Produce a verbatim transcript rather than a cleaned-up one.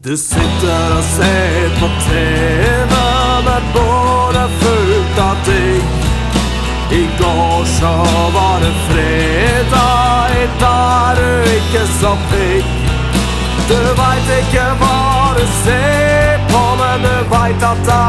Du sitter og ser på T V med både fullt av ting. I går så var det fredag, i dag er du ikke så pigg. Du vet ikke hva du ser på, men du vet at det